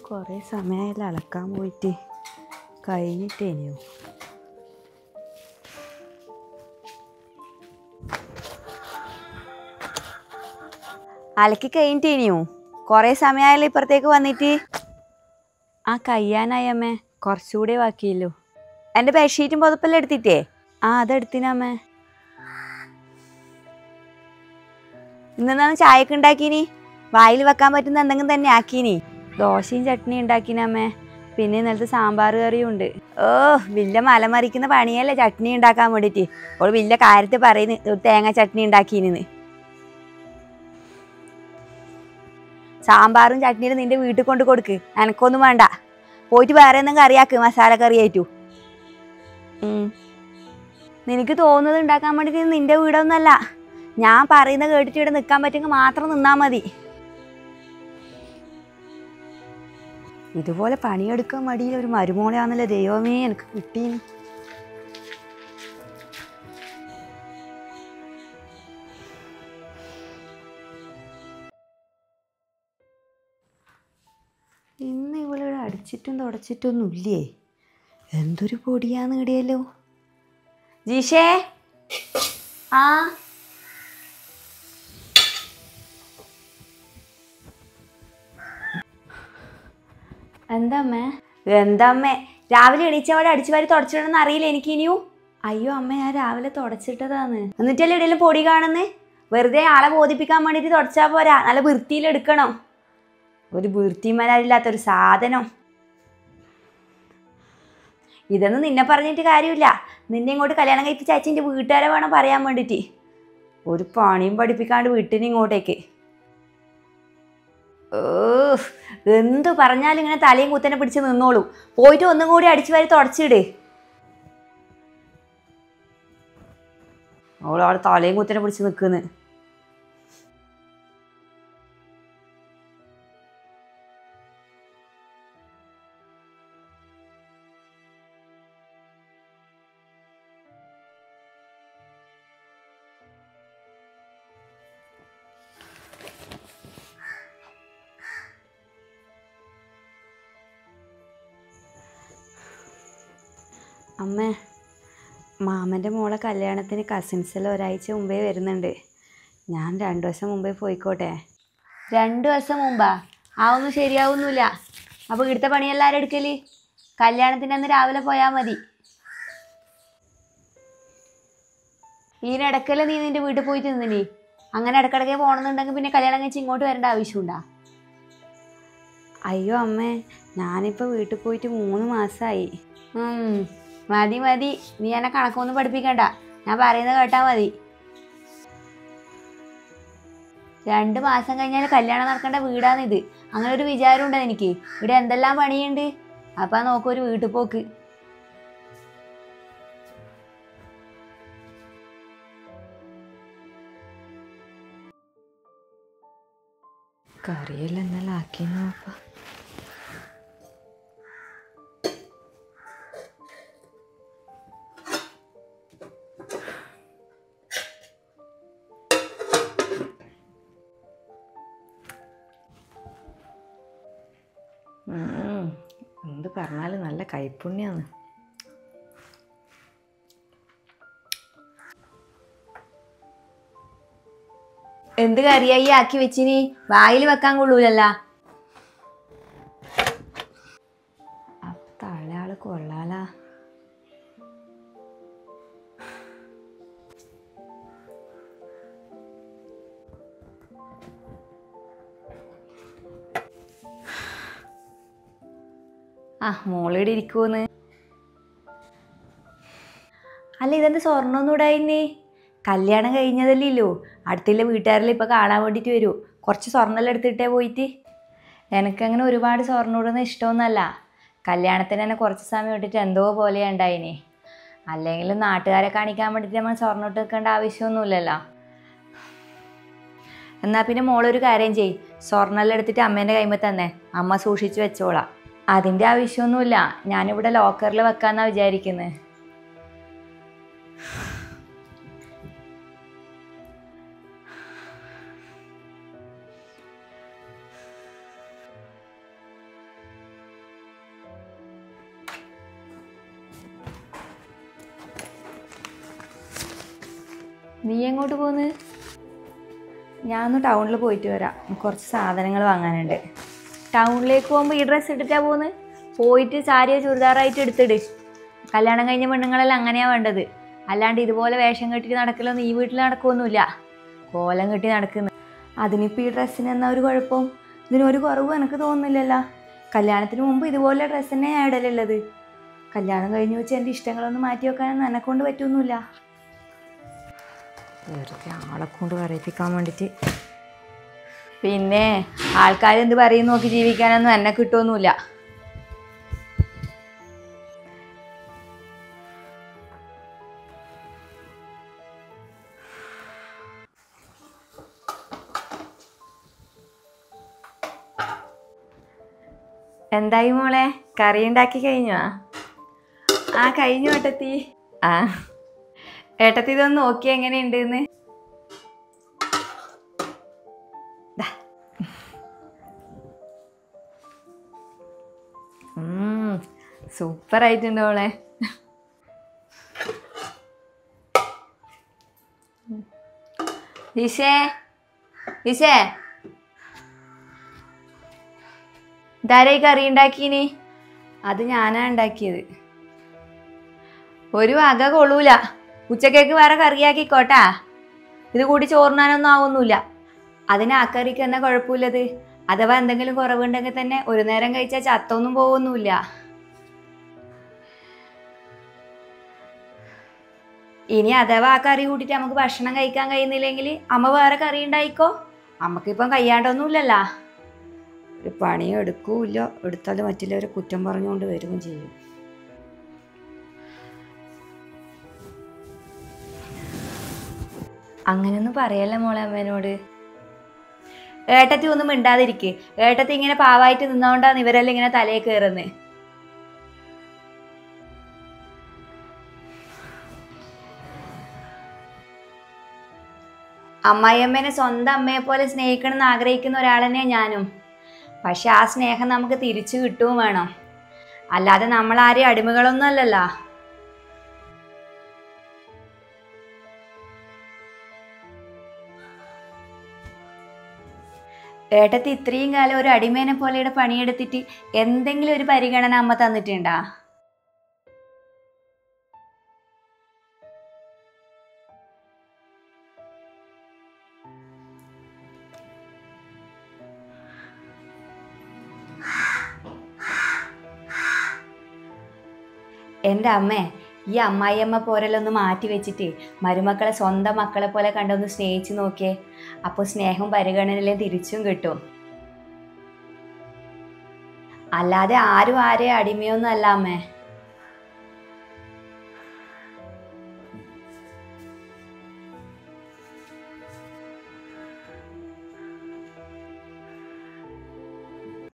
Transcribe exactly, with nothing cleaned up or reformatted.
കുറേ സമയമായാലും അലക്കാൻ പോയിട്ട് കഴിഞ്ഞിട്ടേനു. അലക്കി കഴിഞ്ഞിട്ടേനു കുറേ സമയമായാലും ഇപ്പുറത്തേക്ക് വന്നിട്ട്. ആ കഴിയാനായി അമ്മേ, കുറച്ചുകൂടെ ബാക്കിയല്ലോ. എൻ്റെ ബെഡ്ഷീറ്റും പുതപ്പെല്ലാം എടുത്തിട്ടേ? ആ അതെടുത്തിനമ്മേ. ഇന്നെന്നാണ് ചായക്ക് ഉണ്ടാക്കീനി? വായിൽ വെക്കാൻ പറ്റുന്ന എന്തെങ്കിലും തന്നെ ആക്കീനി? ദോശയും ചട്നിയും ഉണ്ടാക്കീനമ്മേ. പിന്നെ ഇന്നലത്തെ സാമ്പാർ കറിയും ഉണ്ട്. ഓ വലിയ മലമറിക്കുന്ന പണിയല്ലേ ചട്നി ഉണ്ടാക്കാൻ വേണ്ടിയിട്ട്. അപ്പോൾ വലിയ കാര്യത്തിൽ പറയുന്നു ഒരു തേങ്ങ ചട്നി ഉണ്ടാക്കീനിന്ന്. സാമ്പാറും ചട്നിയും നിന്റെ വീട്ടിൽ കൊണ്ട് കൊടുക്ക്, എനക്കൊന്നും വേണ്ട. പോയിട്ട് വേറെ എന്തെങ്കിലും കറിയാക്ക്, മസാല കറിയായിട്ടു. നിനക്ക് തോന്നുന്നത് ഉണ്ടാക്കാൻ വേണ്ടിയിട്ട് നിന്റെ വീടൊന്നുമല്ല. ഞാൻ പറയുന്നത് കേട്ടിട്ട് ഇവിടെ നിൽക്കാൻ പറ്റുമെങ്കിൽ മാത്രം നിന്നാൽ മതി. ഇതുപോലെ പണിയെടുക്കാൻ മടിയിൽ ഒരു മരുമോളയാണല്ലോ ദൈവമേ എനിക്ക് കിട്ടി. ഇന്ന് ഇവളിവിടെ അടിച്ചിട്ടും തുടച്ചിട്ടൊന്നും ഇല്ലേ? എന്തൊരു പൊടിയാന്ന് ഇടിയല്ലോ. ജീഷേ, ആ എന്താമ്മേ? എന്താമ്മേ രാവിലെ എണീച്ചവിടെ അടിച്ചു വാരി തുടച്ചിടണമെന്ന് അറിയില്ല എനിക്ക് ഇനിയും? അയ്യോ അമ്മ, ഞാൻ രാവിലെ തുടച്ചിട്ടതാന്ന്. എന്നിട്ടല്ലേ ഇടയിലും പൊടി കാണുന്നേ? വെറുതെ ആളെ ബോധിപ്പിക്കാൻ വേണ്ടിയിട്ട് തുടച്ചാൽ പോരാ, നല്ല വൃത്തിയിലെടുക്കണം. ഒരു വൃത്തിമനാരില്ലാത്തൊരു സാധനം. ഇതൊന്നും നിന്നെ പറഞ്ഞിട്ട് കാര്യമില്ല. നിന്നെ ഇങ്ങോട്ട് കല്യാണം കഴിപ്പിച്ച അച്ഛൻ്റെ വീട്ടുകാരെ വേണം പറയാൻ വേണ്ടിയിട്ട്. ഒരു പണിയും പഠിപ്പിക്കാണ്ട് വീട്ടിന് ഇങ്ങോട്ടേക്ക്. ഓ എന്തു പറഞ്ഞാലും ഇങ്ങനെ തലയും കുത്തനെ പിടിച്ച് നിന്നോളൂ. പോയിട്ട് ഒന്നും കൂടി അടിച്ചു വാരി തുടച്ചിട്. അവളവിടെ തലയും കുത്തനെ പിടിച്ച് നിൽക്കുന്നു. അമ്മേ, മാമൻ്റെ മോളെ കല്യാണത്തിന് കസിൻസെല്ലാം ഒരാഴ്ച മുമ്പേ വരുന്നുണ്ട്. ഞാൻ രണ്ടു ദിവസം മുമ്പേ പോയിക്കോട്ടെ? രണ്ടു ദിവസം മുമ്പാ? അതൊന്നും ശരിയാവുന്നില്ല. അപ്പോൾ ഇവിടുത്തെ പണിയെല്ലാവരും എടുക്കല്? കല്യാണത്തിൻ്റെ അന്ന് രാവിലെ പോയാൽ മതി. ഇതിനിടക്കല്ലേ നീ നിൻ്റെ വീട്ടിൽ പോയിട്ട് നിന്നിനി? അങ്ങനെ ഇടക്കിടക്കേ പോകണമെന്നുണ്ടെങ്കിൽ പിന്നെ കല്യാണം കഴിച്ച് ഇങ്ങോട്ട് വരേണ്ട ആവശ്യമുണ്ടോ? അയ്യോ അമ്മേ, ഞാനിപ്പോൾ വീട്ടിൽ പോയിട്ട് മൂന്ന് മാസമായി. മതി മതി, നീ എന്നെ കണക്കൊന്നും പഠിപ്പിക്കണ്ട. ഞാൻ പറയുന്നത് കേട്ടാൽ മതി. രണ്ട് മാസം കഴിഞ്ഞാൽ കല്യാണം നടക്കേണ്ട വീടാണിത്. അങ്ങനെ ഒരു വിചാരമുണ്ട് എനിക്ക്. ഇവിടെ എന്തെല്ലാം പണിയുണ്ട്. അപ്പം നോക്കൂ ഒരു വീട്ടിൽ പോക്ക്. കറിയെല്ലാം എന്തെല്ലാം ആക്കി നോക്കാം. എന്ത് പറഞ്ഞാലും നല്ല കൈപ്പുണ്യാണ്. എന്ത് കറിയായി ആക്കി വെച്ചിനി? വായിൽ വെക്കാൻ കൊള്ളൂലല്ല. തളയാള് കൊള്ളാലാ. ആ മോളിവിടെ ഇരിക്കുമെന്ന്. അല്ല ഇതെന്ത് സ്വർണ്ണമൊന്നും ഇടായിന്നേ? കല്യാണം കഴിഞ്ഞതല്ലോ. അടുത്തുള്ള വീട്ടുകാരെല്ലാം ഇപ്പം കാണാൻ വേണ്ടിയിട്ട് വരൂ. കുറച്ച് സ്വർണ്ണമെല്ലാം എടുത്തിട്ടേ പോയിട്ട്. എനിക്കങ്ങനെ ഒരുപാട് സ്വർണ്ണം ഇടുന്ന ഇഷ്ടമൊന്നുമല്ല. കല്യാണത്തിന് തന്നെ കുറച്ച് സമയം ഇട്ടിട്ട് എന്തോ പോലെയാണ് ഉണ്ടായിനി. അല്ലെങ്കിലും നാട്ടുകാരെ കാണിക്കാൻ വേണ്ടിയിട്ട് നമ്മൾ സ്വർണ്ണം ഇട്ട് വെക്കേണ്ട ആവശ്യമൊന്നുമില്ലല്ലോ. എന്നാൽ പിന്നെ മോളൊരു കാര്യം ചെയ്യ്, സ്വർണ്ണമെല്ലാം എടുത്തിട്ട് അമ്മേൻ്റെ കൈമ തന്നെ, അമ്മ സൂക്ഷിച്ച് വെച്ചോളാം. അതിൻ്റെ ആവശ്യമൊന്നുമില്ല, ഞാനിവിടെ ലോക്കറിൽ വെക്കാമെന്നാണ് വിചാരിക്കുന്നത്. നീ എങ്ങോട്ട് പോന്ന്? ഞാനൊന്ന് ടൗണിൽ പോയിട്ട് വരാം, കുറച്ച് സാധനങ്ങൾ വാങ്ങാനുണ്ട്. ടൗണിലേക്ക് പോകുമ്പോൾ ഈ ഡ്രസ്സ് ഇട്ടിട്ടാ പോന്ന്? പോയിട്ട് സാരിയോ ചുരിദാറായിട്ട് എടുത്തിട്. കല്യാണം കഴിഞ്ഞ പെണ്ണുങ്ങളെല്ലാം അങ്ങനെയാണ് വേണ്ടത്. അല്ലാണ്ട് ഇതുപോലെ വേഷം കെട്ടിട്ട് നടക്കലൊന്നും ഈ വീട്ടിൽ നടക്കുമൊന്നുമില്ല. കോലം കെട്ടി നടക്കുന്നു. അതിനിപ്പോൾ ഈ ഡ്രസ്സിന് എന്നാ ഒരു കുഴപ്പം? ഇതിനൊരു കുറവും എനിക്ക് തോന്നുന്നില്ലല്ലോ. കല്യാണത്തിന് മുമ്പ് ഇതുപോലെ ഡ്രസ്സ് തന്നെ ഞാൻ ഇടലുള്ളത്. കല്യാണം കഴിഞ്ഞ് വെച്ച് എൻ്റെ ഇഷ്ടങ്ങളൊന്നും മാറ്റി വെക്കാനൊന്നും എന്നെക്കൊണ്ട് പറ്റൊന്നുമില്ല. വെറുതെ ആളെ കൊണ്ട് പറയിപ്പിക്കാൻ വേണ്ടിയിട്ട്. പിന്നെ ആൾക്കാരെന്ത് പറയും നോക്കി ജീവിക്കാനൊന്നും എന്നെ കിട്ടുമൊന്നുമില്ല. എന്തായി മോളെ, കറി ഉണ്ടാക്കി കഴിഞ്ഞോ? ആ കഴിഞ്ഞു ഏട്ടത്തി. ആ ഏട്ടത്തി ഇതൊന്ന് നോക്കി എങ്ങനെയുണ്ടെന്ന്. സൂപ്പർ ആയിട്ടുണ്ട് മോളെ. ഈശേ ഈശേ ഇതാരായി കറി ഉണ്ടാക്കീനി? അത് ഞാനാ ഉണ്ടാക്കിയത്. ഒരു വക കൊള്ളൂല. ഉച്ചക്കേക്ക് വേറെ കറിയാക്കിക്കോട്ടാ. ഇത് കൂടി ചോറിനാനൊന്നും ആവുന്നില്ല. അതിന് ആ കറിക്ക് എന്നാ കുഴപ്പമില്ലത്. അഥവാ എന്തെങ്കിലും കുറവുണ്ടെങ്കിൽ തന്നെ ഒരു നേരം കഴിച്ചാൽ ചത്തൊന്നും പോകുന്നില്ല. ഇനി അഥവാ ആ കറി കൂട്ടിയിട്ട് നമുക്ക് ഭക്ഷണം കഴിക്കാൻ കഴിയുന്നില്ലെങ്കിൽ അമ്മ വേറെ കറി ഉണ്ടായിക്കോ. അമ്മക്കിപ്പം കഴിയാണ്ടൊന്നുമില്ലല്ലോ. ഒരു പണിയും എടുക്കൂല്ല, എടുത്താൽ മറ്റുള്ളവരെ കുറ്റം പറഞ്ഞുകൊണ്ട് വരികയും ചെയ്യും. അങ്ങനെയൊന്നും പറയല്ലേ മോളെ അമ്മേനോട്. ഏട്ടത്തി ഒന്നും മിണ്ടാതിരിക്ക്. ഏട്ടത്തി ഇങ്ങനെ പാവായിട്ട് നിന്നോണ്ടാണ് ഇവരെല്ലാം ഇങ്ങനെ തലയിൽ കയറുന്നത്. അമ്മായിയമ്മേനെ സ്വന്തം അമ്മയെ പോലെ സ്നേഹിക്കണം എന്ന് ആഗ്രഹിക്കുന്ന ഒരാൾ തന്നെയാണ് ഞാനും. പക്ഷെ ആ സ്നേഹം നമുക്ക് തിരിച്ചു കിട്ടുകയും വേണം. അല്ലാതെ നമ്മൾ ആരെയും അടിമകളൊന്നും അല്ലല്ലോ. ഏട്ടത്തി ഇത്രയും കാലം ഒരു അടിമേനെ പോലെയുടെ പണിയെടുത്തിട്ട് എന്തെങ്കിലും ഒരു പരിഗണന അമ്മ തന്നിട്ടുണ്ടാ? എൻ്റെ അമ്മേ, ഈ അമ്മായിയമ്മ പോരല്ലൊന്ന് മാറ്റി വെച്ചിട്ട് മരുമക്കളെ സ്വന്തം മക്കളെ പോലെ കണ്ടൊന്ന് സ്നേഹിച്ച് നോക്കിയേ. അപ്പോൾ സ്നേഹവും പരിഗണനയിലും തിരിച്ചും കിട്ടും. അല്ലാതെ ആരും ആരെയും അടിമയൊന്നും അല്ല അമ്മേ.